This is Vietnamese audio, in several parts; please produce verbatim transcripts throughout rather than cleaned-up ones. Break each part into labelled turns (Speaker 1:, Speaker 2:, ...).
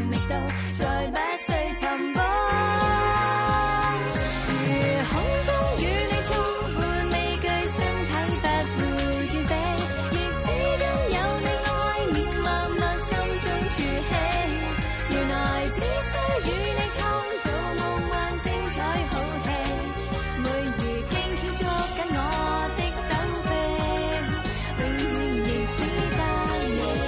Speaker 1: 覓到，在不需尋寶。如空中與你充滿未懼，身體不會斷飛，亦只因有你愛面默默心中儲起。原來只需與你創造夢幻精彩好戲，每如驚牽捉緊我的手臂，永遠亦只得你。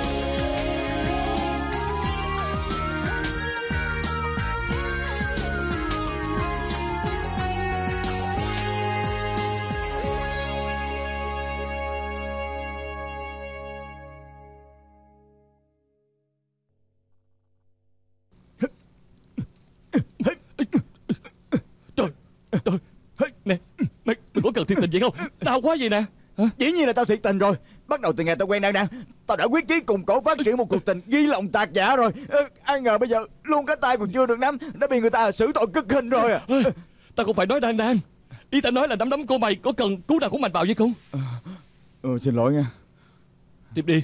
Speaker 2: Trời Trời Nè Mày, mày có cần thiệt tình vậy không? Đau quá vậy nè. Hả?
Speaker 3: Dĩ nhiên là tao thiệt tình rồi. Bắt đầu từ ngày tao quen Đan Đan, tao đã quyết chí cùng cổ phát triển một cuộc tình ghi lòng tạc dạ rồi. Ơ, ai ngờ bây giờ luôn cái tay còn chưa được nắm đã bị người ta xử tội cực hình rồi à.
Speaker 2: Ê, tao không phải nói Đan Đan. Ý tao nói là nắm đấm cô mày có cần cú nào của mạnh vào vậy không?
Speaker 3: Ừ, xin lỗi nha.
Speaker 2: Tiếp đi.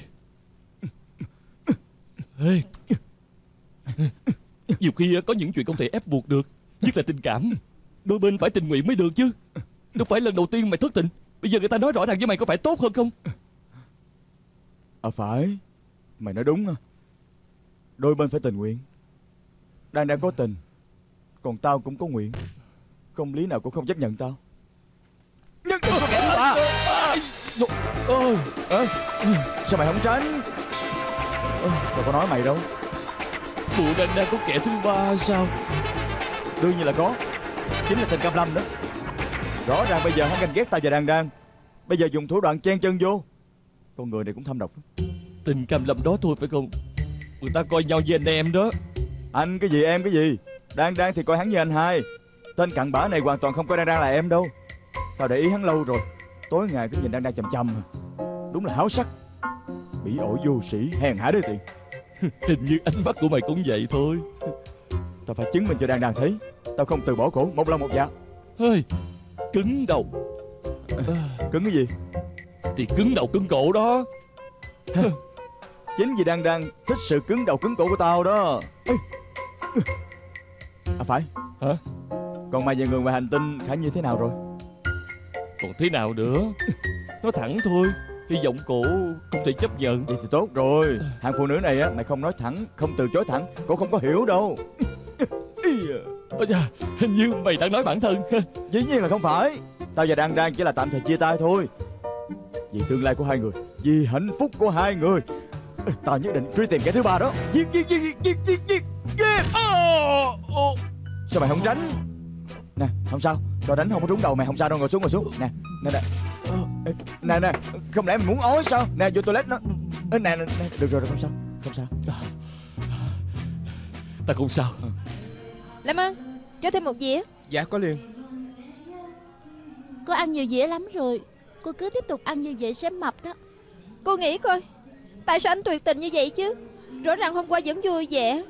Speaker 2: Ê, nhiều khi có những chuyện không thể ép buộc được, nhất là tình cảm. Đôi bên phải tình nguyện mới được chứ. Đâu phải lần đầu tiên mày thất tình. Bây giờ người ta nói rõ ràng với mày có phải tốt hơn không?
Speaker 3: À phải, mày nói đúng à. Đôi bên phải tình nguyện. Đan Đan có tình, còn tao cũng có nguyện. Không lý nào cũng không chấp nhận tao. Nhất định có kẻ thứ ba.
Speaker 2: Ơ,
Speaker 3: Ơ, sao mày không tránh? Ơ, tao có nói mày đâu.
Speaker 2: bộ Đan Đan có kẻ thứ ba sao?
Speaker 3: Đương nhiên là có. Chính là Tình Cam Lâm đó. Rõ ràng bây giờ hắn ganh ghét tao và Đan Đan, bây giờ dùng thủ đoạn chen chân vô. Con người này cũng thâm độc.
Speaker 2: Tình Cam Lâm đó thôi phải không? Người ta coi nhau như anh em đó.
Speaker 3: Anh cái gì em cái gì? Đan Đan thì coi hắn như anh hai. Tên cặn bã này hoàn toàn không coi Đan Đan là em đâu. Tao để ý hắn lâu rồi, tối ngày cứ nhìn Đan Đan chằm chằm. Đúng là háo sắc, bỉ ổi vô sĩ, hèn hạ đê tiện.
Speaker 2: Hình như ánh mắt của mày cũng vậy thôi.
Speaker 3: Tao phải chứng minh cho Đan Đan thấy tao không từ bỏ cổ, một lòng một dạ.
Speaker 2: Hơi cứng đầu.
Speaker 3: Cứng cái gì?
Speaker 2: Thì cứng đầu cứng cổ đó.
Speaker 3: Chính vì Đan Đan thích sự cứng đầu cứng cổ của tao đó. À phải.
Speaker 2: Hả?
Speaker 3: Còn mày về người ngoài hành tinh Khả Nhi thế nào rồi?
Speaker 2: Còn thế nào nữa? Nói thẳng thôi. Hy vọng cổ không thể chấp nhận.
Speaker 3: Vậy thì tốt rồi. Hàng phụ nữ này á, mày không nói thẳng, không từ chối thẳng, cổ không có hiểu đâu.
Speaker 2: Ôi da, hình như mày đang nói bản thân.
Speaker 3: Dĩ nhiên là không phải. Tao và Đan Đan chỉ là tạm thời chia tay thôi. Vì tương lai của hai người, vì hạnh phúc của hai người, tao nhất định truy tìm kẻ thứ ba đó. Giết giết giết giết giết giết giết giết. Sao mày không tránh? Nè, không sao. Tao đánh không có trúng đầu mày, không sao đâu. Ngồi xuống ngồi xuống. Nè, nè nè. Nè nè, không lẽ mày muốn ói sao? Nè, vô toilet nó. Nè nè, nè. Được rồi, không sao. Không sao.
Speaker 2: Ta không sao.
Speaker 4: Lâm ơn, cho thêm một dĩa.
Speaker 5: Dạ có liền.
Speaker 4: Cô ăn nhiều dĩa lắm rồi. Cô cứ tiếp tục ăn như vậy sẽ mập đó. Cô nghĩ coi, tại sao anh tuyệt tình như vậy chứ? Rõ ràng hôm qua vẫn vui vẻ.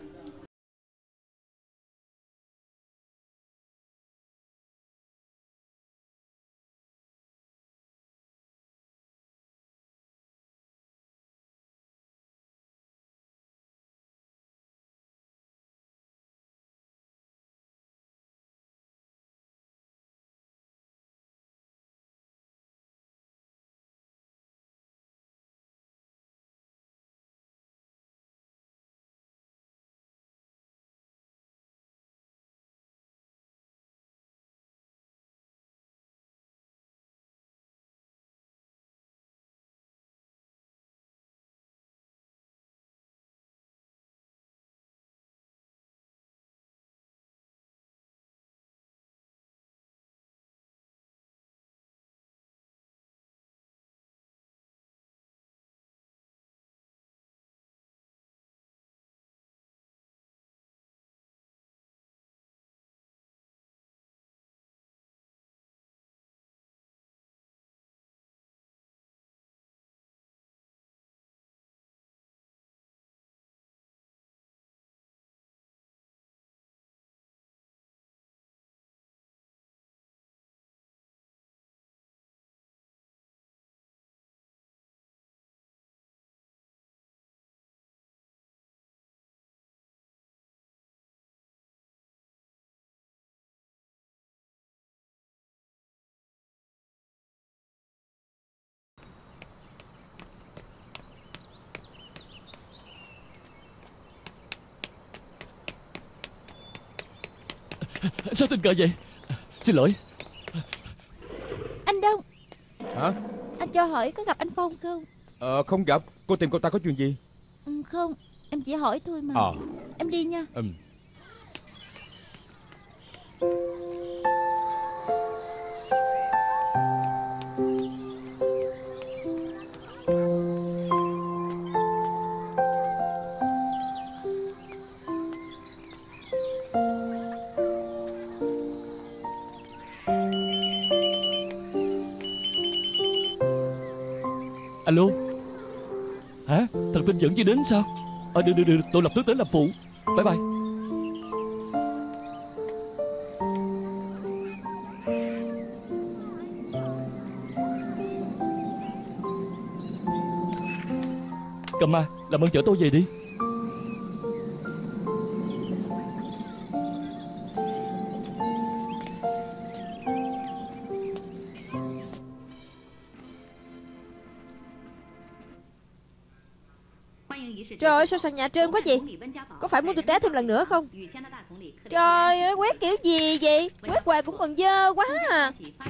Speaker 2: Sao tình cờ vậy? Xin lỗi.
Speaker 4: Anh Đông.
Speaker 3: Hả?
Speaker 4: Anh cho hỏi có gặp anh Phong không?
Speaker 3: Ờ không gặp. Cô tìm cô ta có chuyện gì?
Speaker 4: Ừ, không, em chỉ hỏi thôi mà.
Speaker 3: Ờ
Speaker 4: Em đi nha.
Speaker 3: ừ.
Speaker 2: Alo. Hả? Thằng Tinh vẫn chưa đến sao? Ờ được được được, tôi lập tức đến làm phụ. Bye bye. Cầm ma, làm ơn chở tôi về đi.
Speaker 4: Trời ơi, sao sàn nhà trơn quá vậy? Có phải muốn tôi té thêm lần nữa không? Trời ơi, quét kiểu gì vậy? Quét hoài cũng còn dơ quá à.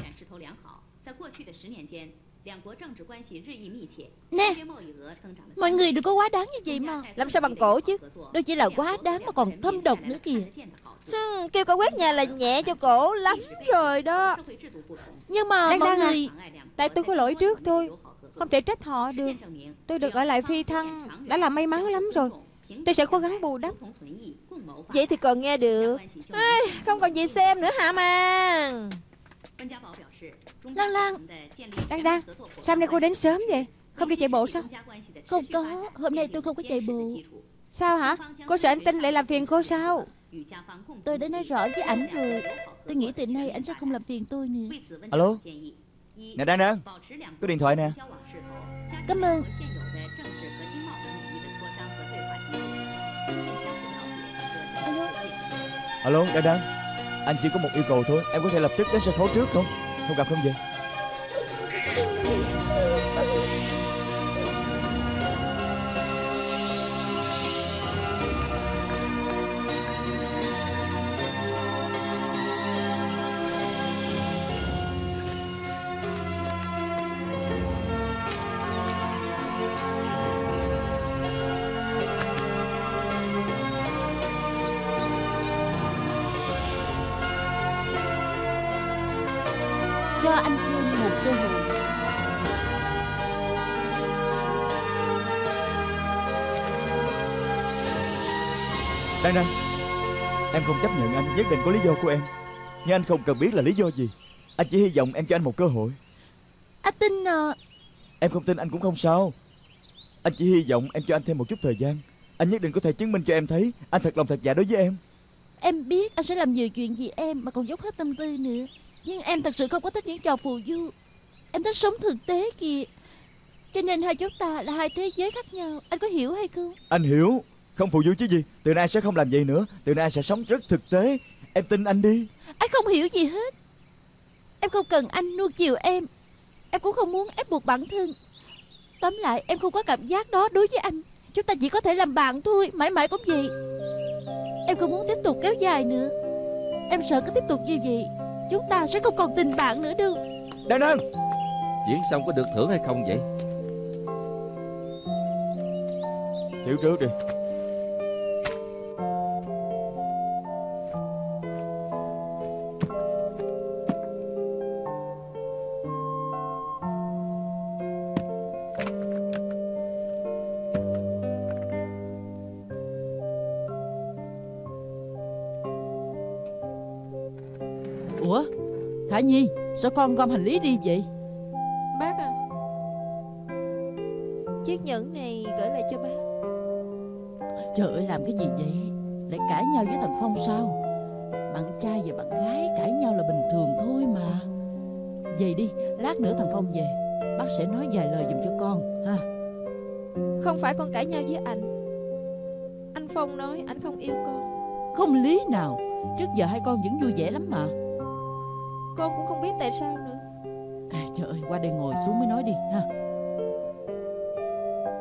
Speaker 4: Nè, mọi người đừng có quá đáng như vậy mà. Làm sao bằng cổ chứ? Đó chỉ là quá đáng mà còn thâm độc nữa kìa. Hmm, kêu cả quét nhà là nhẹ cho cổ lắm rồi đó. Nhưng mà
Speaker 5: Đang
Speaker 4: mọi
Speaker 5: đang
Speaker 4: người
Speaker 5: à. Tại tôi có lỗi trước thôi, không thể trách họ được. Tôi được ở lại phi thăng đã là may mắn lắm rồi. Tôi sẽ cố gắng bù đắp.
Speaker 4: vậy thì còn nghe được. Ai, không còn gì xem nữa hả Mang?
Speaker 1: Lan Lan.
Speaker 5: Đang đang, sao hôm nay cô đến sớm vậy? Không đi chạy bộ sao?
Speaker 1: Không có, hôm nay tôi không có chạy bộ.
Speaker 5: Sao hả? Cô sợ anh Tinh lại làm phiền cô sao?
Speaker 1: Tôi đã nói rõ với ảnh rồi. Tôi nghĩ từ nay anh sẽ không làm phiền tôi nữa.
Speaker 3: Alo. Nè Đan Đan, có điện thoại nè.
Speaker 1: Cảm ơn. Alo.
Speaker 3: Alo Đan Đan, anh chỉ có một yêu cầu thôi. Em có thể lập tức đến sân khấu trước không? Không gặp không vậy?
Speaker 1: Cho anh thêm một cơ hội.
Speaker 3: Đan Đan, em không chấp nhận anh, nhất định có lý do của em. Nhưng anh không cần biết là lý do gì. Anh chỉ hy vọng em cho anh một cơ hội.
Speaker 1: Anh tin à?
Speaker 3: Em không tin anh cũng không sao. Anh chỉ hy vọng em cho anh thêm một chút thời gian. Anh nhất định có thể chứng minh cho em thấy anh thật lòng thật dạ đối với em.
Speaker 1: Em biết anh sẽ làm nhiều chuyện vì em mà còn dốc hết tâm tư nữa. Nhưng em thật sự không có thích những trò phù du. Em thích sống thực tế kìa. Cho nên hai chúng ta là hai thế giới khác nhau. Anh có hiểu hay không?
Speaker 3: Anh hiểu. Không phù du chứ gì. Từ nay anh sẽ không làm vậy nữa. Từ nay anh sẽ sống rất thực tế. Em tin anh đi.
Speaker 1: Anh không hiểu gì hết. Em không cần anh nuông chiều em. Em cũng không muốn ép buộc bản thân. Tóm lại em không có cảm giác đó đối với anh. Chúng ta chỉ có thể làm bạn thôi. Mãi mãi cũng vậy. Em không muốn tiếp tục kéo dài nữa. Em sợ cứ tiếp tục như vậy chúng ta sẽ không còn tình bạn nữa đâu.
Speaker 3: Đan Đan,
Speaker 6: Diễn xong có được thưởng hay không vậy?
Speaker 3: chịu trước đi.
Speaker 7: Ủa Khả Nhi, sao con gom hành lý đi vậy?
Speaker 4: Bác à, chiếc nhẫn này gửi lại cho bác.
Speaker 7: Trời ơi, làm cái gì vậy? Lại cãi nhau với thằng Phong sao? Bạn trai và bạn gái cãi nhau là bình thường thôi mà. Vậy đi, lát nữa thằng Phong về, bác sẽ nói vài lời giùm cho con ha.
Speaker 4: Không phải con cãi nhau với anh. Anh Phong nói anh không yêu con.
Speaker 7: Không lý nào. Trước giờ hai con vẫn vui vẻ lắm mà.
Speaker 4: Con cũng không biết tại sao nữa.
Speaker 7: À, trời ơi, qua đây ngồi xuống mới nói đi ha.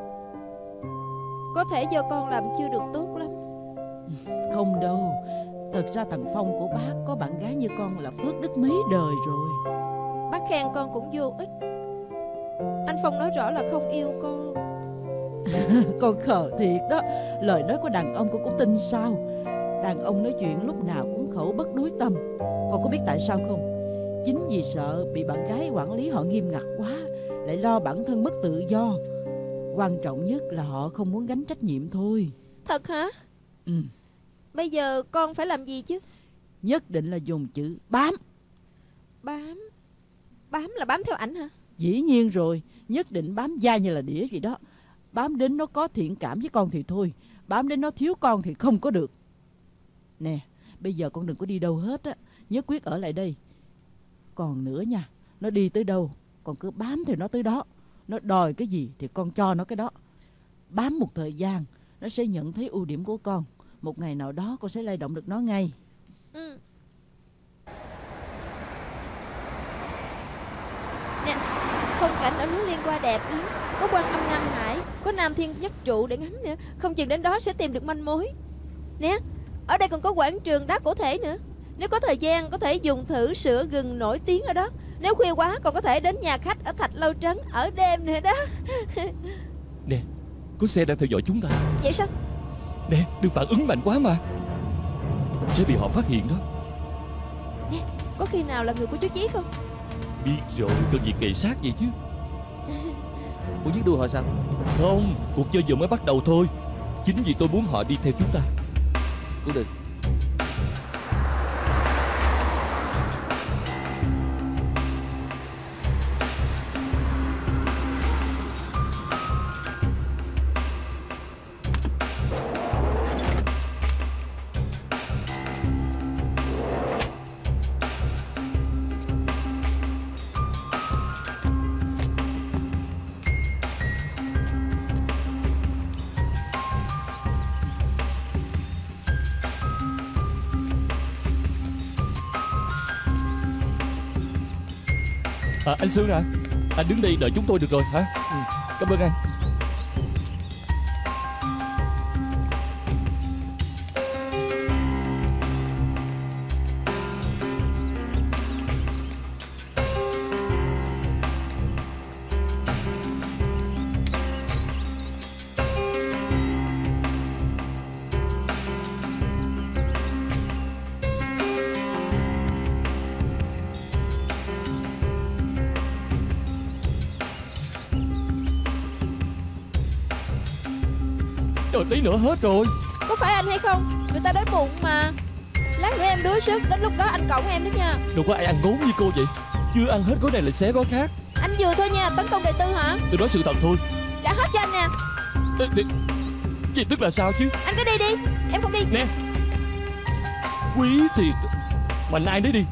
Speaker 4: Có thể do con làm chưa được tốt lắm.
Speaker 7: Không đâu. Thật ra thằng Phong của bác có bạn gái như con là phước đức mấy đời rồi.
Speaker 4: Bác khen con cũng vô ích. Anh Phong nói rõ là không yêu con.
Speaker 7: Con khờ thiệt đó. Lời nói của đàn ông con cũng tin sao? Đàn ông nói chuyện lúc nào cũng khẩu bất đối tâm. Con có biết tại sao không? Chính vì sợ bị bạn gái quản lý họ nghiêm ngặt quá, lại lo bản thân mất tự do. Quan trọng nhất là họ không muốn gánh trách nhiệm thôi.
Speaker 4: Thật hả?
Speaker 7: Ừ.
Speaker 4: Bây giờ con phải làm gì chứ?
Speaker 7: Nhất định là dùng chữ bám.
Speaker 4: Bám? Bám là bám theo ảnh hả?
Speaker 7: Dĩ nhiên rồi. Nhất định bám dai như là đĩa vậy đó. Bám đến nó có thiện cảm với con thì thôi, bám đến nó thiếu con thì không có được. Nè, bây giờ con đừng có đi đâu hết á, nhất quyết ở lại đây. Còn nữa nha, nó đi tới đâu con cứ bám theo nó tới đó. Nó đòi cái gì thì con cho nó cái đó. Bám một thời gian, nó sẽ nhận thấy ưu điểm của con. Một ngày nào đó con sẽ lay động được nó ngay.
Speaker 4: Ừ. Nè, phong cảnh ở núi Liên Hoa đẹp lắm. Có Quan Âm Nam Hải, có Nam Thiên Nhất Trụ để ngắm nữa. Không chừng đến đó sẽ tìm được manh mối. Nè, ở đây còn có quảng trường đá cổ thể nữa. Nếu có thời gian có thể dùng thử sữa gừng nổi tiếng ở đó. Nếu khuya quá còn có thể đến nhà khách ở Thạch Lâu Trấn ở đêm nữa đó.
Speaker 2: Nè, có xe đang theo dõi chúng ta.
Speaker 4: Vậy sao?
Speaker 2: Nè, đừng phản ứng mạnh quá mà, sẽ bị họ phát hiện đó.
Speaker 4: Nè, có khi nào là người của chú Chí không?
Speaker 2: Biết rồi, cần gì kề sát vậy chứ.
Speaker 6: Muốn giết đuôi họ sao?
Speaker 2: Không, cuộc chơi vừa mới bắt đầu thôi. Chính vì tôi muốn họ đi theo chúng ta.
Speaker 6: Cũng được.
Speaker 2: À, anh Sương à, anh đứng đây đợi chúng tôi được rồi hả? Ừ. Cảm ơn anh. Trời, lấy nữa hết rồi.
Speaker 4: Có phải anh hay không? Người ta đói bụng mà. Lát nữa em đuối sức, đến lúc đó anh cõng em đó nha.
Speaker 2: Đâu có ai ăn ngốn như cô vậy. Chưa ăn hết gói này lại xé gói khác.
Speaker 4: Anh vừa thôi nha, tấn công đệ tư hả?
Speaker 2: Tôi nói sự thật thôi.
Speaker 4: Trả hết cho anh nè.
Speaker 2: Ê, đi. Vậy tức là sao chứ?
Speaker 4: Anh cứ đi đi, em không đi.
Speaker 2: Nè, quý thiệt. Mạnh ai nấy đi.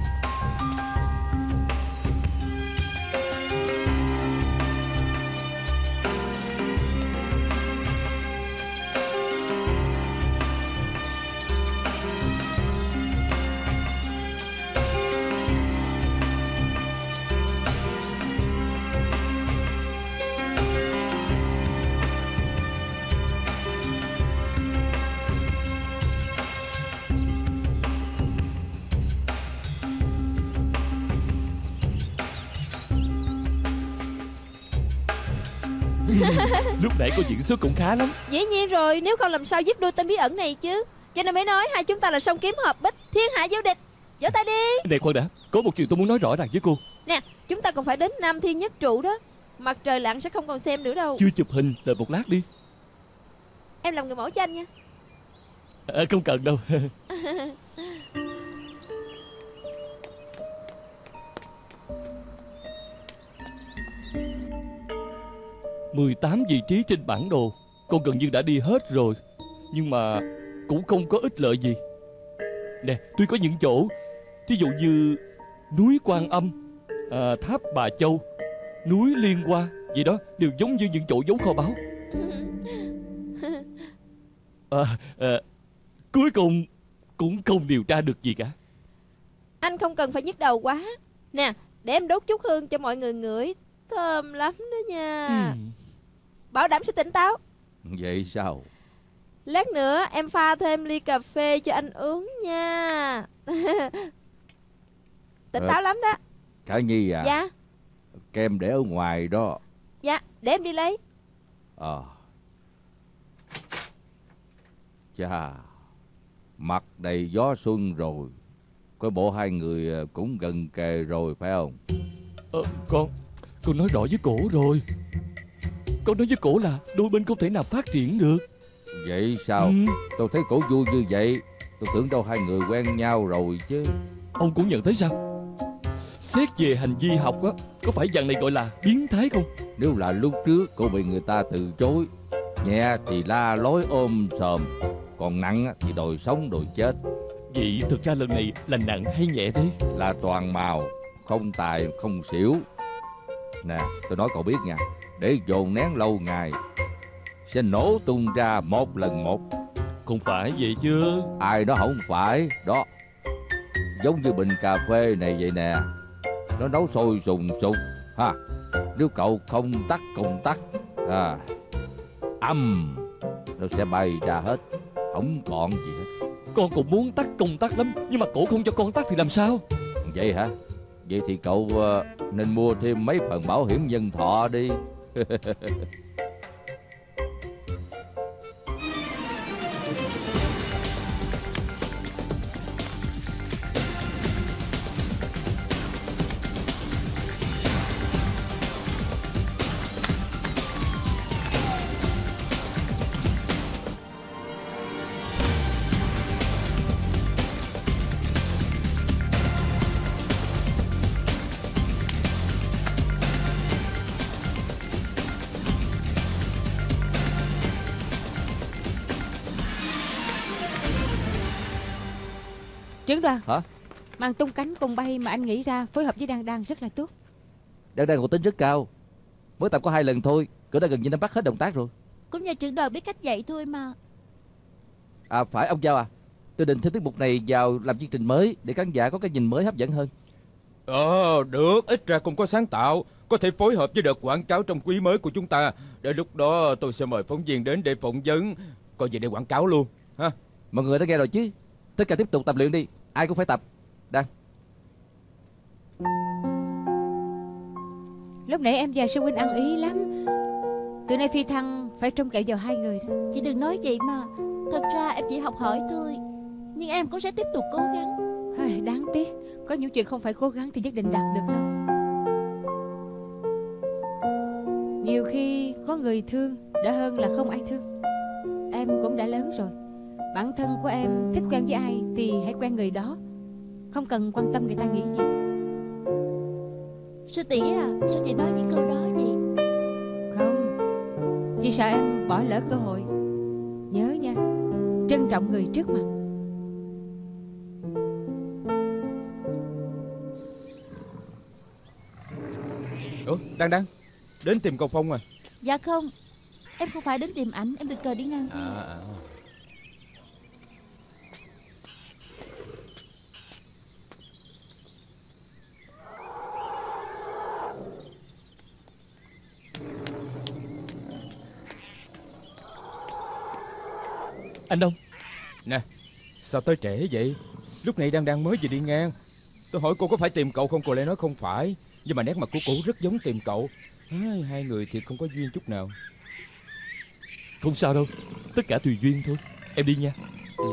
Speaker 2: Lúc nãy cô diễn xuất cũng khá lắm.
Speaker 4: Dĩ nhiên rồi, nếu không làm sao giết đuôi tên bí ẩn này chứ. Cho nên mới nói hai chúng ta là song kiếm hợp bích, thiên hạ vô địch. Vỗ tay đi.
Speaker 2: Này khoan đã, có một chuyện tôi muốn nói rõ ràng với cô.
Speaker 4: Nè, chúng ta còn phải đến Nam Thiên Nhất Trụ đó. Mặt trời lặn sẽ không còn xem nữa đâu.
Speaker 2: Chưa chụp hình, đợi một lát đi.
Speaker 4: Em làm người mẫu cho anh nha.
Speaker 2: À, không cần đâu. mười tám vị trí trên bản đồ con gần như đã đi hết rồi, nhưng mà cũng không có ích lợi gì. Nè, tuy có những chỗ, ví dụ như núi Quan Âm, à, tháp Bà Châu, núi Liên Hoa gì đó, đều giống như những chỗ giấu kho báu. à, à, Cuối cùng cũng không điều tra được gì cả.
Speaker 4: Anh không cần phải nhức đầu quá. Nè, để em đốt chút hương cho mọi người ngửi. Thơm lắm đó nha.
Speaker 2: Ừ.
Speaker 4: Bảo đảm sẽ tỉnh táo.
Speaker 6: Vậy sao?
Speaker 4: Lát nữa em pha thêm ly cà phê cho anh uống nha. Tỉnh
Speaker 8: Ờ.
Speaker 4: táo lắm đó.
Speaker 8: Khả Nhi à?
Speaker 4: Dạ.
Speaker 8: Kem để ở ngoài đó.
Speaker 4: Dạ, để em đi lấy.
Speaker 8: Ờ. Chà, mặt đầy gió xuân rồi. Coi bộ hai người cũng gần kề rồi phải không?
Speaker 2: Ờ, con Con nói rõ với cổ rồi. Con nói với cổ là đôi bên không thể nào phát triển được.
Speaker 8: Vậy sao?
Speaker 2: Ừ.
Speaker 8: Tôi thấy cổ vui như vậy. Tôi tưởng đâu hai người quen nhau rồi chứ.
Speaker 2: Ông cũng nhận thấy sao? Xét về hành vi học á, có phải dạng này gọi là biến thái không?
Speaker 8: Nếu là lúc trước cổ bị người ta từ chối, nhẹ thì la lối ôm sòm, còn nặng á thì đòi sống đòi chết.
Speaker 2: Vậy thực ra lần này là nặng hay nhẹ thế?
Speaker 8: Là toàn màu, không tài không xỉu. Nè, tôi nói cậu biết nha, để dồn nén lâu ngày sẽ nổ tung ra một lần một.
Speaker 2: Không phải vậy chứ.
Speaker 8: Ai đó không phải. Đó, giống như bình cà phê này vậy nè, nó nấu sôi sùng sục ha. Nếu cậu không tắt công tắc à, âm nó sẽ bay ra hết, không còn gì hết.
Speaker 2: Con cũng muốn tắt công tắc lắm, nhưng mà cổ không cho con tắt thì làm sao?
Speaker 8: Vậy hả? Vậy thì cậu uh, nên mua thêm mấy phần bảo hiểm nhân thọ đi.
Speaker 5: Trưởng đoàn.
Speaker 8: Hả?
Speaker 5: Màn tung cánh cùng bay mà anh nghĩ ra phối hợp với Đan Đan rất là tốt.
Speaker 8: Đan Đan còn tính rất cao. Mới tập có hai lần thôi, cậu đã gần như nắm bắt hết động tác rồi.
Speaker 7: Cũng nhờ trưởng đoàn biết cách dạy thôi mà.
Speaker 8: À phải ông Giao à, tôi định thêm tiết mục này vào làm chương trình mới để khán giả có cái nhìn mới hấp dẫn hơn.
Speaker 9: Ờ được, ít ra cũng có sáng tạo, có thể phối hợp với đợt quảng cáo trong quý mới của chúng ta. Để lúc đó tôi sẽ mời phóng viên đến để phỏng vấn, coi như để quảng cáo luôn ha.
Speaker 8: Mọi người đã nghe rồi chứ, tất cả tiếp tục tập luyện đi, ai cũng phải tập. Đan.
Speaker 5: Lúc nãy em và sư huynh ăn ý lắm. Từ nay phi thăng phải trông cậy vào hai người đó.
Speaker 7: Chị đừng nói vậy mà. Thật ra em chỉ học hỏi thôi, nhưng em cũng sẽ tiếp tục cố gắng.
Speaker 5: Ai, đáng tiếc, có những chuyện không phải cố gắng thì nhất định đạt được đâu. Nhiều khi có người thương đã hơn là không ai thương. Em cũng đã lớn rồi. Bản thân của em thích quen với ai thì hãy quen người đó, không cần quan tâm người ta nghĩ gì.
Speaker 7: Sư tỷ à, sao chị nói những câu đó vậy?
Speaker 5: Không, chị sợ em bỏ lỡ cơ hội. Nhớ nha, trân trọng người trước mặt.
Speaker 9: Ủa, Đan Đan, đến tìm cậu Phong à?
Speaker 7: Dạ không, em không phải đến tìm ảnh, em tình cờ đi ngang qua.
Speaker 9: À, à.
Speaker 2: Anh Đông.
Speaker 9: Nè, sao tới trễ vậy? Lúc này đang đang mới vừa đi ngang. Tôi hỏi cô có phải tìm cậu không, cô lại nói không phải. Nhưng mà nét mặt của cô rất giống tìm cậu. Ai, hai người thì không có duyên chút nào.
Speaker 2: Không sao đâu, tất cả tùy duyên thôi. Em đi nha.
Speaker 9: Ừ.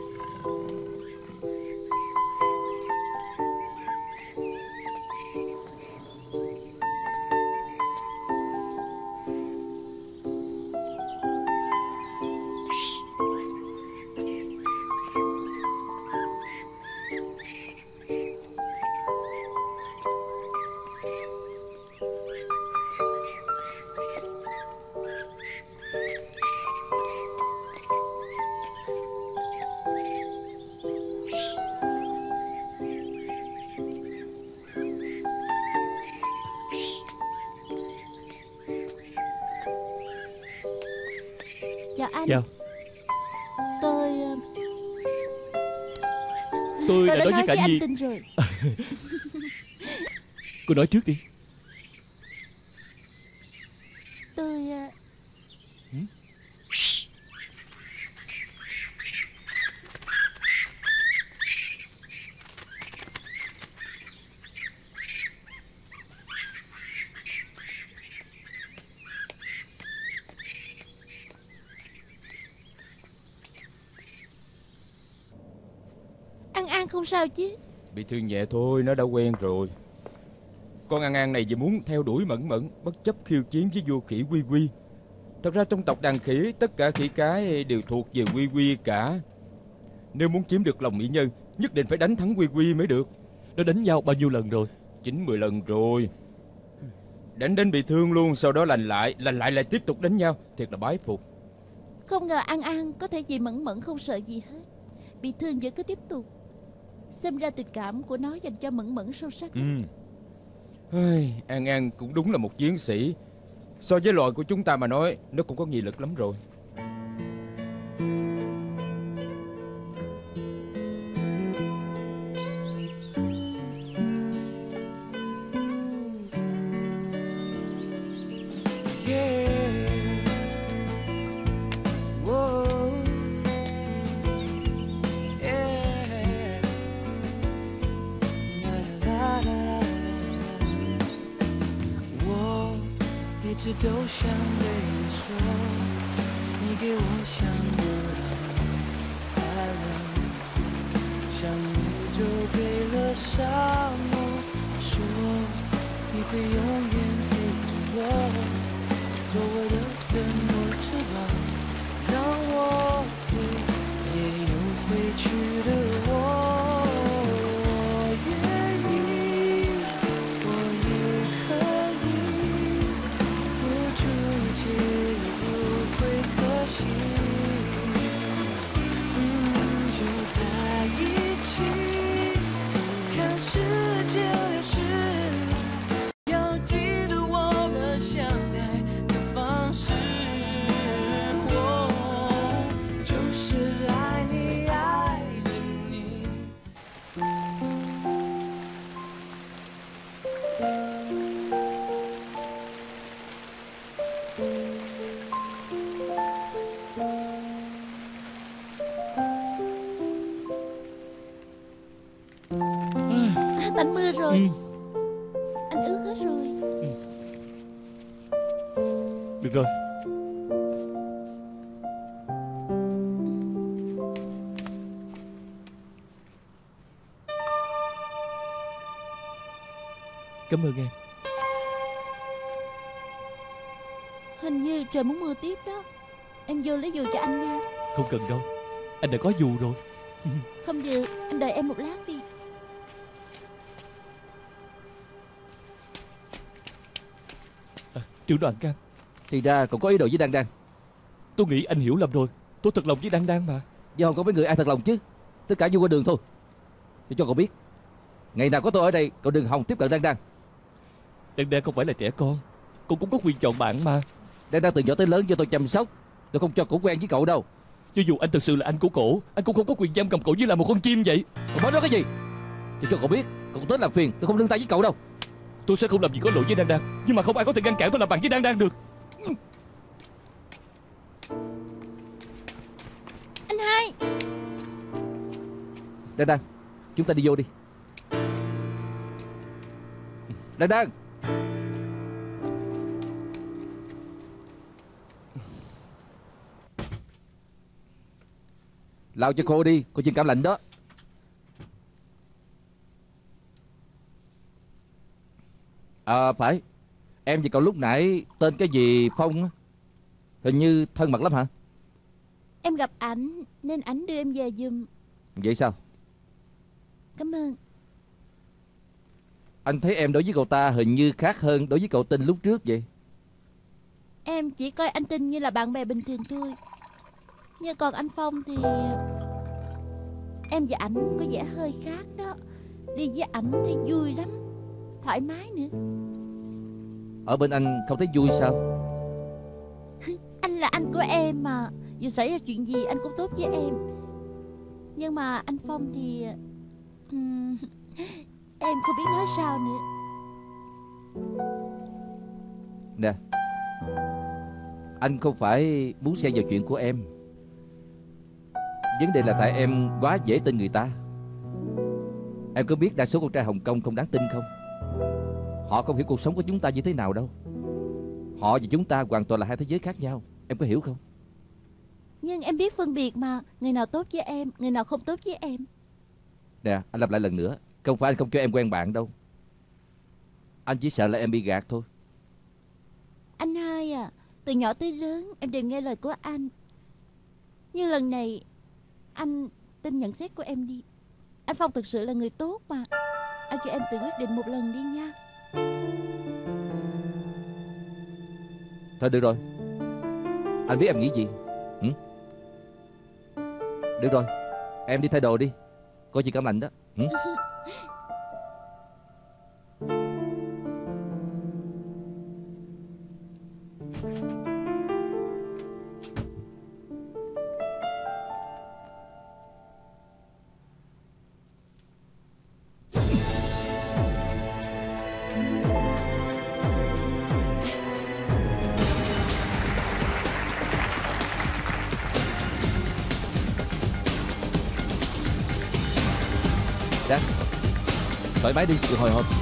Speaker 7: Dạ anh.
Speaker 2: Chào.
Speaker 7: Tôi ờ,
Speaker 2: Tôi
Speaker 7: Tôi
Speaker 2: đã
Speaker 7: đã
Speaker 2: nói
Speaker 7: nói
Speaker 2: với cả
Speaker 7: với anh
Speaker 2: Nhi.
Speaker 7: tin rồi.
Speaker 2: Cô nói trước đi.
Speaker 7: Tôi ờ,
Speaker 4: An không sao chứ?
Speaker 9: Bị thương nhẹ thôi, nó đã quen rồi. Con An An này chỉ muốn theo đuổi Mẫn Mẫn, bất chấp khiêu chiến với vua khỉ Quy Quy. Thật ra trong tộc đàn khỉ, tất cả khỉ cái đều thuộc về Quy Quy cả. Nếu muốn chiếm được lòng mỹ nhân, nhất định phải đánh thắng Quy Quy mới được.
Speaker 2: Nó đánh nhau bao nhiêu lần rồi?
Speaker 9: Chín mười lần rồi. Đánh đến bị thương luôn, sau đó lành lại, lành lại lại tiếp tục đánh nhau. Thiệt là bái phục.
Speaker 4: Không ngờ An An có thể vì Mẫn Mẫn không sợ gì hết. Bị thương vẫn cứ tiếp tục. Xem ra tình cảm của nó dành cho Mẫn Mẫn sâu sắc.
Speaker 9: Ừ. Ai, An An cũng đúng là một chiến sĩ. So với loài của chúng ta mà nói, nó cũng có nghị lực lắm rồi.
Speaker 4: Tạnh mưa rồi.
Speaker 2: Ừ.
Speaker 4: Anh ướt hết rồi.
Speaker 2: Ừ. Được rồi. Cảm ơn em.
Speaker 4: Hình như trời muốn mưa tiếp đó. Em vô lấy dù cho anh nha.
Speaker 2: Không cần đâu, anh đã có dù rồi.
Speaker 4: Không được, anh đợi em một lát đi.
Speaker 2: À, trưởng đoàn Cam,
Speaker 8: Thì ra còn có ý đồ với Đan Đan.
Speaker 2: tôi nghĩ anh hiểu lầm rồi. Tôi thật lòng với Đan Đan mà.
Speaker 8: Chứ không có mấy người ai thật lòng chứ. Tất cả vui qua đường thôi. Để cho cậu biết, ngày nào có tôi ở đây, cậu đừng hòng tiếp cận Đan Đan.
Speaker 2: Đan Đan không phải là trẻ con, cô cũng có quyền chọn bạn mà.
Speaker 8: Đan Đan từ nhỏ tới lớn do tôi chăm sóc. Tôi không cho cổ quen với cậu đâu.
Speaker 2: Cho dù anh thực sự là anh của cổ, anh cũng không có quyền giam cầm cổ như là một con chim vậy.
Speaker 8: Cậu nói đó cái gì? Để cho cậu biết, cậu tới làm phiền, tôi không nương tay với cậu đâu.
Speaker 2: Tôi sẽ không làm gì có lỗi với Đan Đan, nhưng mà không ai có thể ngăn cản tôi làm bạn với Đan Đan được.
Speaker 4: Anh hai.
Speaker 8: Đan Đan, chúng ta đi vô đi. Đan Đan. Lau cho khô đi, cô chân cảm lạnh đó. À phải, em và cậu lúc nãy tên cái gì Phong á, hình như thân mật lắm hả?
Speaker 4: Em gặp ảnh nên ảnh đưa em về giùm.
Speaker 8: Vậy sao?
Speaker 4: Cảm ơn.
Speaker 8: Anh thấy em đối với cậu ta hình như khác hơn đối với cậu Tinh lúc trước vậy.
Speaker 4: Em chỉ coi anh Tinh như là bạn bè bình thường thôi. Nhưng còn anh Phong thì em và ảnh có vẻ hơi khác đó. Đi với ảnh thấy vui lắm, thoải mái nữa.
Speaker 8: Ở bên anh không thấy vui sao?
Speaker 4: Anh là anh của em mà, dù xảy ra chuyện gì anh cũng tốt với em. Nhưng mà anh Phong thì um, em không biết nói sao nữa.
Speaker 8: Nè, anh không phải muốn xen vào chuyện của em. Vấn đề là tại em quá dễ tin người ta. Em có biết đa số con trai Hồng Kông không đáng tin không? Họ không hiểu cuộc sống của chúng ta như thế nào đâu. Họ và chúng ta hoàn toàn là hai thế giới khác nhau. Em có hiểu không?
Speaker 4: Nhưng em biết phân biệt mà. Người nào tốt với em, người nào không tốt với em.
Speaker 8: Nè, anh lặp lại lần nữa. Không phải anh không cho em quen bạn đâu. Anh chỉ sợ là em bị gạt thôi.
Speaker 4: Anh hai à, từ nhỏ tới lớn em đều nghe lời của anh. Nhưng lần này anh tin nhận xét của em đi. Anh Phong thực sự là người tốt mà. Anh cho em tự quyết định một lần đi nha.
Speaker 8: Thôi được rồi. Anh biết em nghĩ gì. ừ? Được rồi, em đi thay đồ đi. Coi chị cảm lạnh đó. ừ? Đã, thoải mái đi, đừng hồi hộp.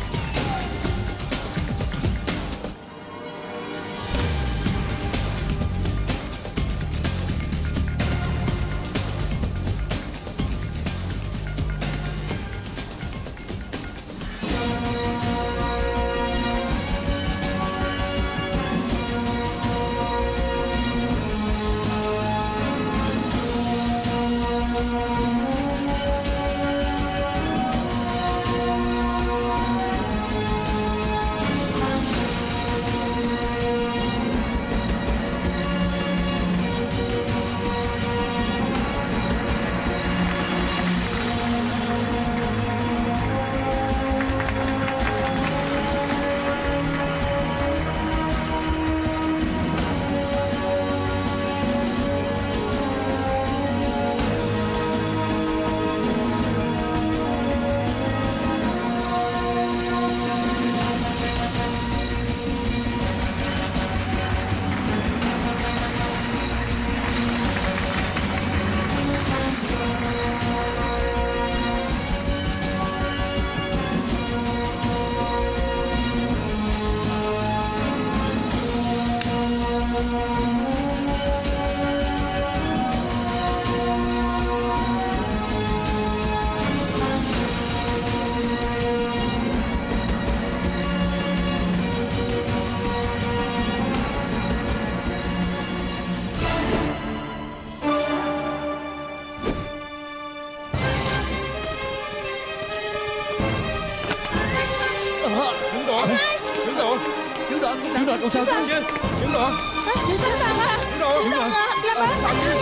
Speaker 2: Tiểu đoàn, con sao thế?
Speaker 9: Tiểu đoàn,
Speaker 4: Tiểu đoàn à,
Speaker 9: Tiểu đoàn,
Speaker 4: Tiểu đoàn à, làm ơn anh ơi,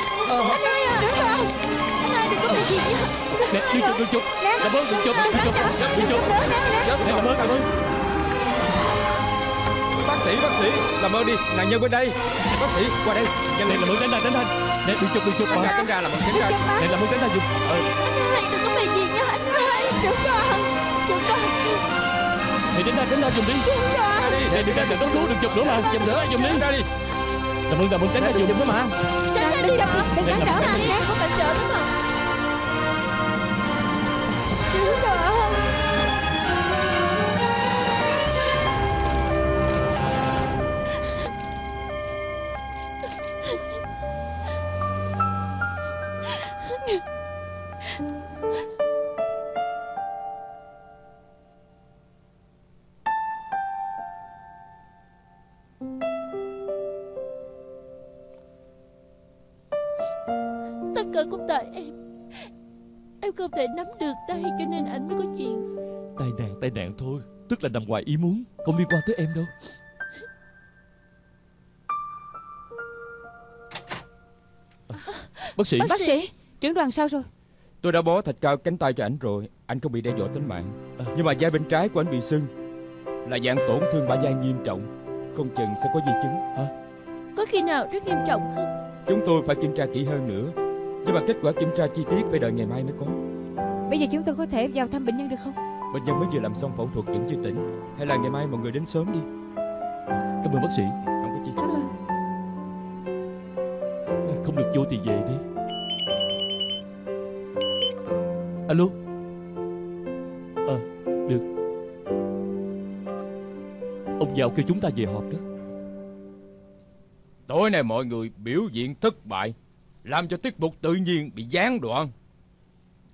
Speaker 4: anh ơi à, Tiểu đoàn, anh ơi đừng có việc gì nha.
Speaker 2: Nè, đừng chụp, đừng chụp, làm ơn, đừng chụp, đừng chụp, đừng chụp. Nè, làm ơn, làm ơn.
Speaker 9: Bác sĩ, bác sĩ, làm ơn đi, nạn nhân bên đây. Bác sĩ, qua đây.
Speaker 2: Nè, làm ơn tránh ra, tránh ra. Nè, đừng chụp, đừng chụp.
Speaker 9: Tránh ra, tránh ra, làm ơn tránh ra.
Speaker 2: Nè, làm ơn tránh ra giùm.
Speaker 4: Anh ơi, đừng có việc gì nha anh ơi. Tiểu đoàn, Tiểu đoàn.
Speaker 2: Nè, tránh ra, tránh ra giùm đi. Nè, đừng ra đừng đốt thuốc, đừng chụp nữa mà. Chụp nữa, giùm đi.
Speaker 9: Ra đi.
Speaker 2: Làm ơn, làm ơn tránh ra giùm nữa mà.
Speaker 4: Tránh ra đi, đừng cản trở anh nhé, có cản trở nữa mà. Tiểu đoàn. Tất cả cũng tại em. Em không thể nắm được tay cho nên anh mới có chuyện.
Speaker 2: Tai nạn, tai nạn thôi. Tức là nằm ngoài ý muốn, không liên quan tới em đâu. À, bác sĩ.
Speaker 5: Bác sĩ, trưởng đoàn sao rồi?
Speaker 9: Tôi đã bó thạch cao cánh tay cho ảnh rồi. Anh không bị đe dọa tính mạng. à, Nhưng mà vai bên trái của anh bị sưng, là dạng tổn thương bả vai nghiêm trọng. Không chừng sẽ có di chứng.
Speaker 2: Hả?
Speaker 4: Có khi nào rất nghiêm trọng không?
Speaker 9: Chúng tôi phải kiểm tra kỹ hơn nữa, nhưng mà kết quả kiểm tra chi tiết phải đợi ngày mai mới có.
Speaker 5: Bây giờ chúng tôi có thể vào thăm bệnh nhân được không?
Speaker 9: Bệnh nhân mới vừa làm xong phẫu thuật vẫn chưa tỉnh. Hay là ngày mai mọi người đến sớm đi.
Speaker 2: Cảm ơn bác sĩ.
Speaker 9: Không có chi.
Speaker 5: Cảm ơn.
Speaker 2: Không được vô thì về đi. Alo. Ờ, à, được. Ông Giao kêu chúng ta về họp đó.
Speaker 9: Tối nay mọi người biểu diễn thất bại, làm cho tiết mục tự nhiên bị gián đoạn.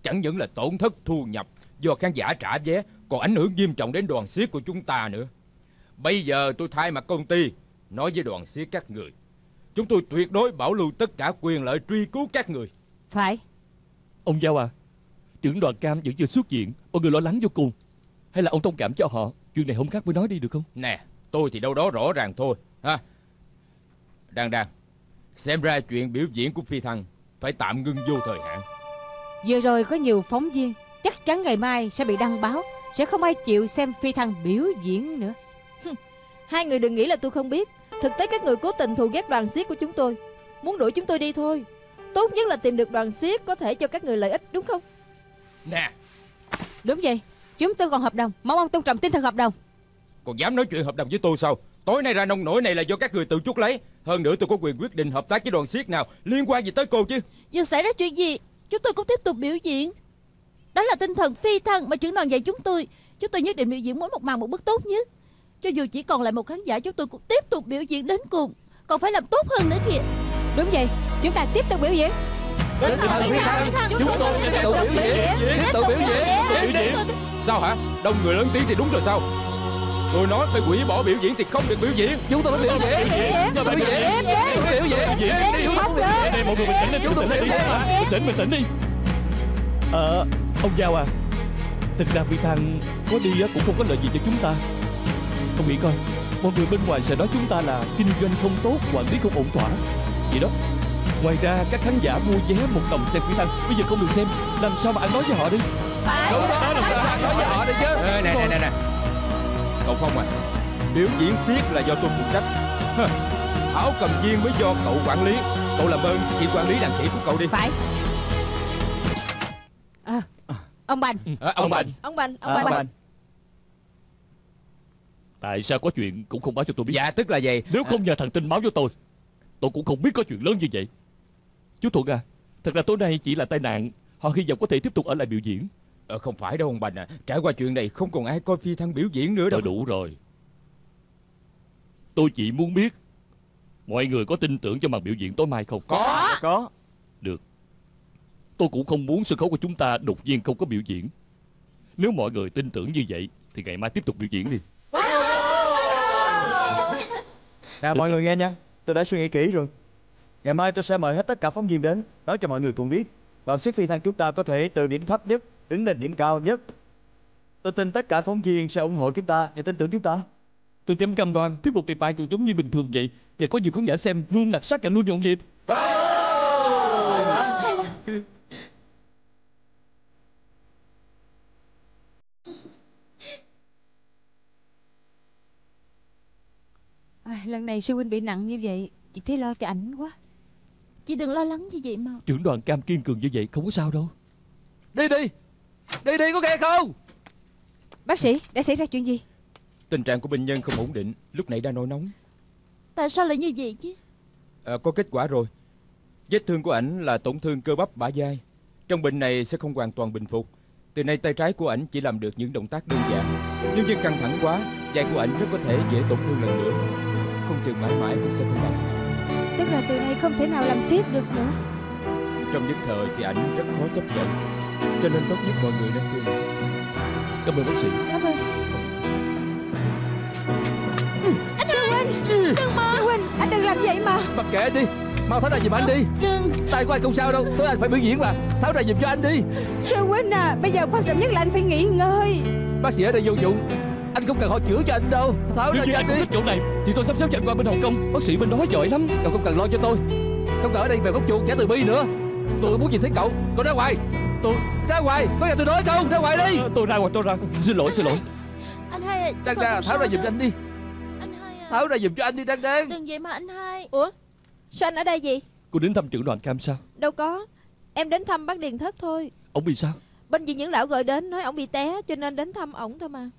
Speaker 9: Chẳng những là tổn thất thu nhập do khán giả trả vé, còn ảnh hưởng nghiêm trọng đến đoàn xiếc của chúng ta nữa. Bây giờ tôi thay mặt công ty nói với đoàn xiếc các người, chúng tôi tuyệt đối bảo lưu tất cả quyền lợi truy cứu các người.
Speaker 5: Phải.
Speaker 2: Ông Giao à, trưởng đoàn Cam vẫn chưa xuất hiện, mọi người lo lắng vô cùng. Hay là ông thông cảm cho họ, chuyện này hôm khác mới nói đi được không?
Speaker 9: Nè, tôi thì đâu đó rõ ràng thôi ha. Đang đang xem ra chuyện biểu diễn của Phi Thăng phải tạm ngưng vô thời hạn.
Speaker 5: Vừa rồi có nhiều phóng viên, chắc chắn ngày mai sẽ bị đăng báo, sẽ không ai chịu xem Phi Thăng biểu diễn nữa.
Speaker 4: Hai người đừng nghĩ là tôi không biết. Thực tế các người cố tình thù ghét đoàn xiếc của chúng tôi, muốn đuổi chúng tôi đi thôi. Tốt nhất là tìm được đoàn xiếc có thể cho các người lợi ích, đúng không?
Speaker 9: Nè,
Speaker 5: đúng vậy, chúng tôi còn hợp đồng, mong ông tôn trọng tinh thần hợp đồng.
Speaker 9: Còn dám nói chuyện hợp đồng với tôi sao? Tối nay ra nông nổi này là do các người tự chuốc lấy. Hơn nữa tôi có quyền quyết định hợp tác với đoàn xiếc nào liên quan gì tới cô chứ.
Speaker 7: Dù xảy ra chuyện gì, chúng tôi cũng tiếp tục biểu diễn. Đó là tinh thần phi thăng mà trưởng đoàn dạy chúng tôi. Chúng tôi nhất định biểu diễn mỗi một màn một bước tốt nhất. Cho dù chỉ còn lại một khán giả, chúng tôi cũng tiếp tục biểu diễn đến cùng. Còn phải làm tốt hơn nữa kìa.
Speaker 5: Đúng vậy, chúng ta tiếp tục biểu diễn.
Speaker 2: Tinh thần phi thăng, chúng tôi sẽ tiếp tục biểu diễn, tiếp tục biểu diễn, biểu diễn.
Speaker 9: Sao hả? Đông người lớn tiếng thì đúng rồi sao? Tôi nói phải hủy bỏ biểu diễn thì không được biểu diễn.
Speaker 2: Chúng tôi phải biểu diễn, biểu diễn, biểu diễn, biểu diễn.
Speaker 7: Không được.
Speaker 2: Đây mọi người bình tĩnh đi, chúng tôi bình tĩnh đi, bình tĩnh, bình tĩnh đi. Ờ, ông Giao à, thực ra Phi Thăng có đi cũng không có lợi gì cho chúng ta. Ông nghĩ coi, mọi người bên ngoài sẽ nói chúng ta là kinh doanh không tốt, quản lý không ổn thỏa. Vậy đó. Ngoài ra các khán giả mua vé một đồng xem Phi Thăng bây giờ không được xem, làm sao mà ăn nói với họ đi?
Speaker 7: Phải.
Speaker 2: Đúng đó, làm sao ăn nói với họ đi chứ?
Speaker 9: Ê, nè nè nè nè, cậu Phong à, biểu diễn xiếc là do tôi phụ trách. Thảo cầm viên mới do cậu quản lý. Cậu làm ơn chị quản lý đàn khỉ của cậu đi.
Speaker 5: Phải. À, ông Bành.
Speaker 9: À, ông Bành.
Speaker 4: Ông Bành, ông
Speaker 3: À,
Speaker 4: Bành.
Speaker 3: Bành.
Speaker 2: Tại sao có chuyện cũng không báo cho tôi biết?
Speaker 9: Dạ tức là vậy.
Speaker 2: Nếu không nhờ thằng Tinh báo cho tôi, tôi cũng không biết có chuyện lớn như vậy. Chú Thuận à, thật ra tối nay chỉ là tai nạn. Họ hy vọng có thể tiếp tục ở lại biểu diễn.
Speaker 9: Ờ, không phải đâu ông Bành à. Trải qua chuyện này không còn ai coi Phi Thăng biểu diễn nữa đâu.
Speaker 2: Thôi đủ rồi. Tôi chỉ muốn biết mọi người có tin tưởng cho màn biểu diễn tối mai không?
Speaker 3: Có. Có.
Speaker 2: Được. Tôi cũng không muốn sân khấu của chúng ta đột nhiên không có biểu diễn. Nếu mọi người tin tưởng như vậy thì ngày mai tiếp tục biểu diễn đi.
Speaker 3: Nè mọi người nghe nha, tôi đã suy nghĩ kỹ rồi. Ngày mai tôi sẽ mời hết tất cả phóng viên đến, nói cho mọi người cùng biết đoàn xiếc Phi Thăng chúng ta có thể từ điểm thấp nhất đứng lên điểm cao nhất. Tôi tin tất cả phóng viên sẽ ủng hộ chúng ta và tin tưởng chúng ta.
Speaker 2: Tôi dám cam đoan tiếp tục tiệp bài cũng giống như bình thường vậy, và có nhiều khán giả xem luôn đặc sắc và luôn nhộn nhịp.
Speaker 5: À, lần này sư huynh bị nặng như vậy, chị thấy lo cho ảnh quá.
Speaker 7: Chị đừng lo lắng như vậy mà.
Speaker 2: Trưởng đoàn Cam kiên cường như vậy không có sao đâu.
Speaker 8: Đi đi, đi đi, có nghe không?
Speaker 5: Bác sĩ, đã xảy ra chuyện gì?
Speaker 9: Tình trạng của bệnh nhân không ổn định, lúc nãy đã nổi nóng.
Speaker 7: Tại sao lại như vậy chứ?
Speaker 9: À, có kết quả rồi. Vết thương của ảnh là tổn thương cơ bắp bả vai. Trong bệnh này sẽ không hoàn toàn bình phục. Từ nay tay trái của ảnh chỉ làm được những động tác đơn giản. Nếu như căng thẳng quá, vai của ảnh rất có thể dễ tổn thương lần nữa. Không chừng mãi mãi cũng sẽ không lành.
Speaker 5: Tức là từ nay không thể nào làm xiếc được nữa.
Speaker 9: Trong nhất thời thì ảnh rất khó chấp nhận, cho nên tốt nhất mọi người nên cương.
Speaker 2: Cảm ơn bác sĩ.
Speaker 5: Cảm ơn. Anh sư huynh, đừng mà. Sư huynh, anh đừng làm vậy mà.
Speaker 8: Mặc kệ anh đi, mau tháo ra giùm anh đi.
Speaker 7: Trương,
Speaker 8: Tay của anh không sao đâu, tối anh phải biểu diễn mà. Tháo ra giùm cho anh đi.
Speaker 5: Sư huynh à, bây giờ quan trọng nhất là anh phải nghỉ ngơi.
Speaker 8: Bác sĩ ở đây vô dụng, anh không cần họ chữa cho anh đâu. Tháo ra
Speaker 2: Nếu như
Speaker 8: cho
Speaker 2: anh
Speaker 8: anh
Speaker 2: không
Speaker 8: đi.
Speaker 2: thích chỗ này thì tôi sắp xếp cho anh qua bên Hồng Kông. Bác sĩ bên đó giỏi lắm.
Speaker 8: Cậu không cần lo cho tôi. Không cần ở đây mèo góc chuột, giả từ bi nữa. Tôi không muốn nhìn thấy cậu. Cậu ra ngoài.
Speaker 2: Tôi
Speaker 8: Ra ngoài, có nghe tôi nói không? Ra ngoài đi.
Speaker 2: Ờ, tôi ra ngoài, tôi ra. Xin lỗi, xin lỗi.
Speaker 7: anh hai à,
Speaker 8: Đang
Speaker 7: chúng ta
Speaker 8: ra,
Speaker 7: không
Speaker 8: tháo
Speaker 7: sao
Speaker 8: ra giùm
Speaker 7: đâu.
Speaker 8: cho anh đi.
Speaker 7: Anh hai à,
Speaker 8: Tháo ra giùm cho anh đi, Đang Đang.
Speaker 7: đừng vậy mà anh hai.
Speaker 4: Ủa, sao anh ở đây gì?
Speaker 2: Cô đến thăm trưởng đoàn Cam sao?
Speaker 4: Đâu có, em đến thăm bác Điền Thất thôi.
Speaker 2: Ông bị sao?
Speaker 4: Bên viện dưỡng lão gọi đến nói ổng bị té, cho nên đến thăm ổng thôi mà.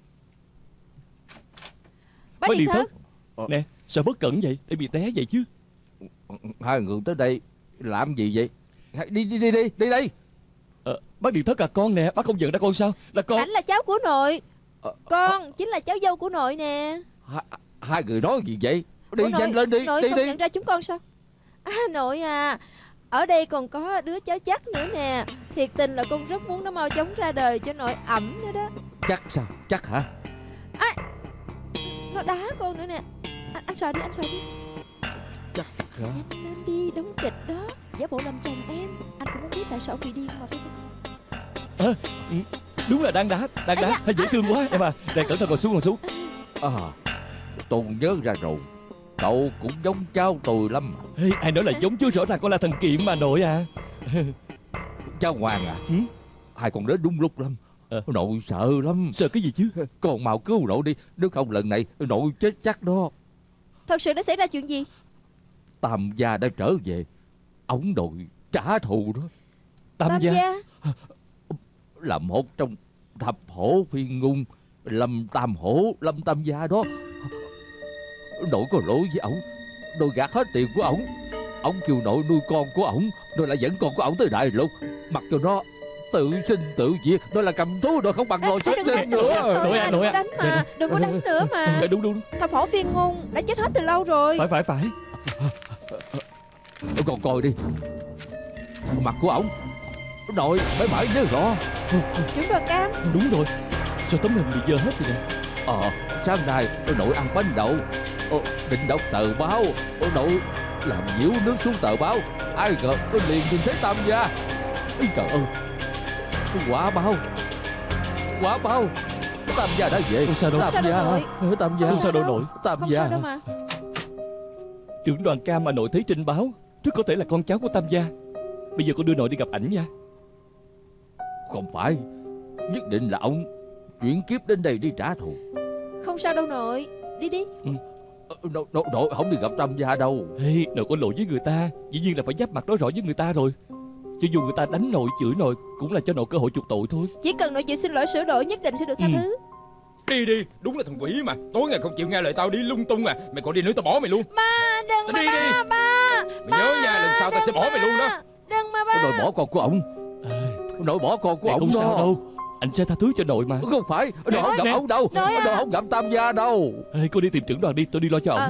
Speaker 4: Bác Điền Thất,
Speaker 2: Nè, sao bất cẩn vậy? Để bị té vậy chứ.
Speaker 8: Hai người tới đây làm gì vậy? Đi đi đi đi, đi đi.
Speaker 2: Ờ, bác Điền Thất à, con nè, bác không giận ra con sao? Là con.
Speaker 4: ảnh là cháu của nội.
Speaker 8: Ờ,
Speaker 4: Con chính là cháu dâu của nội nè.
Speaker 8: Hai, hai người nói gì vậy? Đi
Speaker 4: Ủa, nội,
Speaker 8: nhanh lên đi,
Speaker 4: nội
Speaker 8: đi
Speaker 4: không
Speaker 8: đi.
Speaker 4: nhận ra chúng con sao? À nội à, Ở đây còn có đứa cháu chắc nữa nè. Thiệt tình là con rất muốn nó mau chóng ra đời cho nội ẩm nữa đó.
Speaker 8: Chắc sao? Chắc hả?
Speaker 4: À, nó đá con nữa nè. Anh, anh sờ đi, anh sờ đi.
Speaker 8: Chắc hả?
Speaker 4: Nhanh lên đi, đóng kịch đó. Giả bộ làm chồng em. Anh cũng muốn biết tại sao ông bị điên mà phải không?
Speaker 2: À, đúng là đang đá, đang đá, dễ thương quá em à. Đây cẩn thận, ngồi xuống, ngồi xuống.
Speaker 8: À, tôi nhớ ra rồi, cậu cũng giống cháu tôi lắm mà.
Speaker 2: Ê, ai nói là giống chứ, rõ ràng con là thằng Kiện mà nội à.
Speaker 8: Cháu Hoàng à,
Speaker 2: ừ?
Speaker 8: hai con đến đúng lúc lắm. à. Nội sợ lắm.
Speaker 2: Sợ cái gì chứ?
Speaker 8: Con mau cứu nội đi, nếu không lần này nội chết chắc đó.
Speaker 4: Thật sự đã xảy ra chuyện gì?
Speaker 8: Tam gia đã trở về, ổng đòi trả thù đó.
Speaker 2: Tam,
Speaker 4: Tam
Speaker 2: gia?
Speaker 4: gia
Speaker 8: là một trong thập hổ phiên ngôn, Lâm Tam Hổ, Lâm Tam gia đó. Nội có lỗi với ổng, nội gạt hết tiền của ổng. Ổng kêu nội nuôi con của ổng, nội lại dẫn con của ổng tới đại lục, mặc cho nó tự sinh tự diệt. Nội là cầm thú, nội không bằng loài xuất sinh nữa.
Speaker 2: Nội à, nội à,
Speaker 4: đánh mà, đừng có đánh nữa mà.
Speaker 2: Đúng đúng.
Speaker 4: Thập hổ phiên ngôn đã chết hết từ lâu rồi.
Speaker 2: Phải phải phải.
Speaker 8: Con coi đi, mặt của ổng nội phải mãi nhớ rõ.
Speaker 4: Trưởng đoàn Cam.
Speaker 2: Đúng rồi, sao tấm hình bị dơ hết vậy nè?
Speaker 8: Ờ, sáng nay nội ăn bánh đậu, Ồ, định đọc tờ báo, Ồ, nội làm nhiễu nước xuống tờ báo. Ai ngờ tôi liền nhìn thấy Tam gia. Ý trời ơi, quả báo, quả báo, Tam gia đã về.
Speaker 2: Không sao đâu.
Speaker 8: Tam
Speaker 4: sao đâu
Speaker 8: gia,
Speaker 4: nội.
Speaker 8: Tam gia,
Speaker 2: Không sao đâu nội.
Speaker 8: Tam
Speaker 4: Không
Speaker 8: gia.
Speaker 4: sao đâu mà.
Speaker 2: Trưởng đoàn Cam mà nội thấy trên báo rất có thể là con cháu của Tam gia. Bây giờ con đưa nội đi gặp ảnh nha.
Speaker 8: Không phải, nhất định là ông chuyển kiếp đến đây đi trả thù.
Speaker 4: Không sao đâu nội, đi đi.
Speaker 2: ừ.
Speaker 8: Nội, nội, nội không đi gặp Tam gia đâu.
Speaker 2: Hey, nội có lỗi với người ta, dĩ nhiên là phải giáp mặt nói rõ với người ta rồi. Cho dù người ta đánh nội, chửi nội, cũng là cho nội cơ hội chuộc tội thôi.
Speaker 4: Chỉ cần nội chịu xin lỗi sửa đổi nhất định sẽ được tha
Speaker 2: Ừ.
Speaker 4: thứ.
Speaker 9: Đi đi, đúng là thằng quỷ mà. Tối ngày không chịu nghe lời tao đi lung tung à. Mày còn đi nữa tao bỏ mày luôn.
Speaker 4: Ba, đừng mà
Speaker 9: Đi
Speaker 4: ba,
Speaker 9: đi.
Speaker 4: ba.
Speaker 9: Mày nhớ nha, lần sau tao sẽ bỏ mày luôn đó.
Speaker 4: Đừng mà ba.
Speaker 8: Nội bỏ con của ổng, nội bỏ con của
Speaker 2: Nè,
Speaker 8: ổng
Speaker 2: không
Speaker 8: đó.
Speaker 2: sao đâu, anh sẽ tha thứ cho nội mà.
Speaker 8: Không phải, nội không gặp
Speaker 2: nè.
Speaker 8: ổng đâu.
Speaker 4: Nội à.
Speaker 8: Nội không gặp Tam gia đâu.
Speaker 2: Hey, cô đi tìm trưởng đoàn đi, tôi đi lo cho ổng.
Speaker 4: À.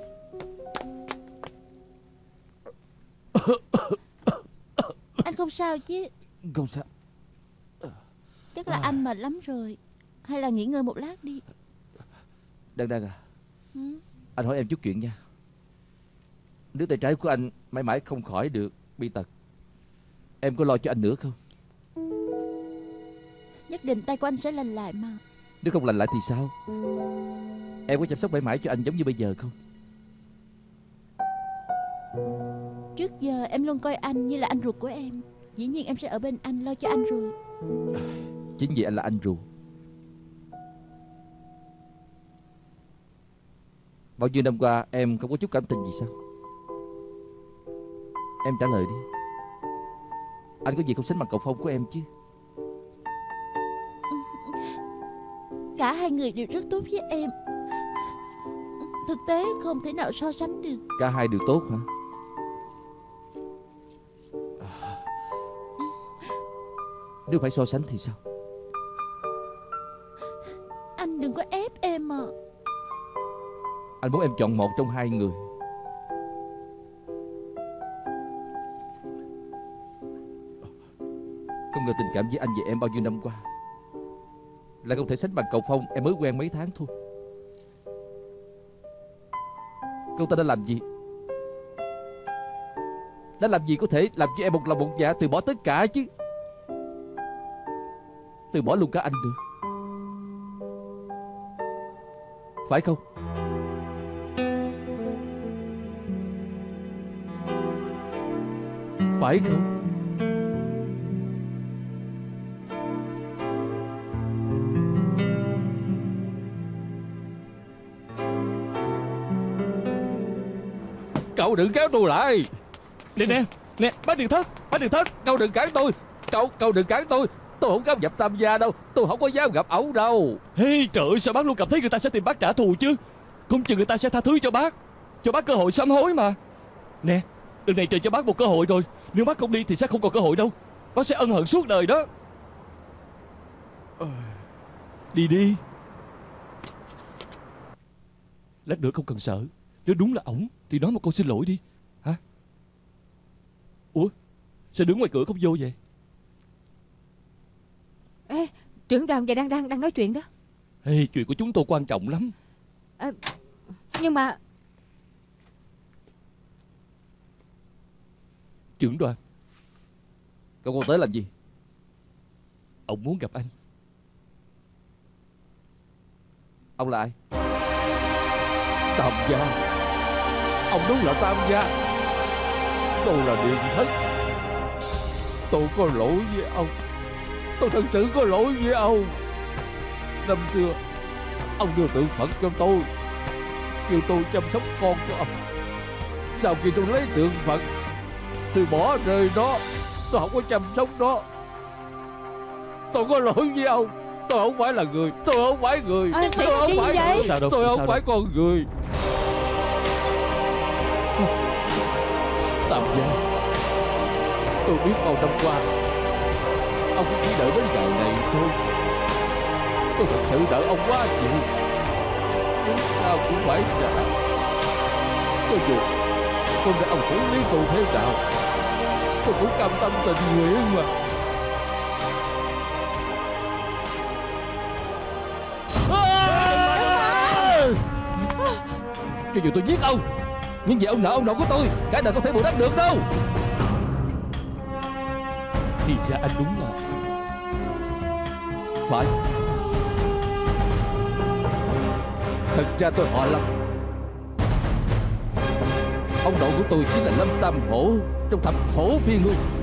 Speaker 7: Anh không sao chứ?
Speaker 8: Không sao.
Speaker 7: Chắc là anh mệt lắm rồi. Hay là nghỉ ngơi một lát đi.
Speaker 8: Đan Đan à,
Speaker 7: ừ?
Speaker 8: anh hỏi em chút chuyện nha. Nếu tay trái của anh mãi mãi không khỏi được bị tật, em có lo cho anh nữa không?
Speaker 7: Nhất định tay của anh sẽ lành lại mà.
Speaker 8: Nếu không lành lại thì sao? Em có chăm sóc mãi mãi cho anh giống như bây giờ không?
Speaker 7: Trước giờ em luôn coi anh như là anh ruột của em. Dĩ nhiên em sẽ ở bên anh lo cho anh rồi.
Speaker 8: Chính vì anh là anh ruột. Bao nhiêu năm qua em không có chút cảm tình gì sao? Em trả lời đi. Anh có gì không sánh bằng cậu Phong của em chứ?
Speaker 7: Cả hai người đều rất tốt với em. Thực tế không thể nào so sánh được.
Speaker 8: Cả hai đều tốt hả? Nếu phải so sánh thì sao?
Speaker 7: Anh đừng có ép em mà.
Speaker 8: Anh muốn em chọn một trong hai người. Không ngờ tình cảm với anh và em bao nhiêu năm qua là không thể sánh bằng cậu Phong em mới quen mấy tháng thôi. Cậu ta đã làm gì? Đã làm gì có thể làm cho em một lòng một dạ từ bỏ tất cả chứ? Từ bỏ luôn cả anh nữa, phải không? Phải không? Cậu đừng kéo tôi lại.
Speaker 2: Nè nè, nè, bác Đường Thất, bác Đường Thất.
Speaker 8: Cậu đừng cản tôi. Cậu, cậu đừng cản tôi. Tôi không dám gặp Tam gia đâu. Tôi không có dám gặp ổng đâu.
Speaker 2: Hey, trời ơi, sao bác luôn cảm thấy người ta sẽ tìm bác trả thù chứ? Không chừng người ta sẽ tha thứ cho bác, cho bác cơ hội sám hối mà. Nè, lần này trời cho bác một cơ hội rồi. Nếu bác không đi thì sẽ không còn cơ hội đâu. Bác sẽ ân hận suốt đời đó. Đi đi. Lát nữa không cần sợ. Nếu đúng là ổng thì nói một câu xin lỗi đi. Hả? Ủa, Sao đứng ngoài cửa không vô vậy?
Speaker 5: Ê, trưởng đoàn và đang đang đang nói chuyện đó.
Speaker 2: Ê, chuyện của chúng tôi quan trọng lắm.
Speaker 5: À, nhưng mà
Speaker 2: Trưởng đoàn,
Speaker 6: Cậu còn tới làm gì?
Speaker 2: ông muốn gặp anh.
Speaker 6: Ông là ai?
Speaker 8: Tam gia. Ông đúng là Tam gia. Tôi là Điền Thất. Tôi có lỗi với ông. Tôi thật sự có lỗi với ông. Năm xưa ông đưa tượng Phật cho tôi, kêu tôi chăm sóc con của ông. Sau khi tôi lấy tượng Phật thì bỏ rơi nó, tôi không có chăm sóc nó. Tôi có lỗi với ông. Tôi không phải là người. Tôi không phải người.
Speaker 5: à,
Speaker 8: Tôi không phải
Speaker 5: vậy?
Speaker 8: người.
Speaker 2: Sao đâu,
Speaker 8: Tôi không
Speaker 2: sao
Speaker 8: phải
Speaker 2: đâu.
Speaker 8: con người. Tam gia, tôi biết bao năm qua ông cũng chỉ đợi đến ngày này thôi. Tôi thật sự đợi ông quá nhiều, nhưng sao cũng phải trả. Cho dù tôi để ông xử lý tôi thế nào, tôi cũng cam tâm tình nguyện mà.
Speaker 6: Cho dù tôi giết ông, nhưng vì ông nợ ông nợ của tôi, cái đời không thể bù đắp được đâu.
Speaker 2: Thì ra anh đúng là...
Speaker 8: Phải. Thật ra tôi họ Lâm. Ông nội của tôi chính là Lâm Tam Hổ trong thập khổ phiên hương.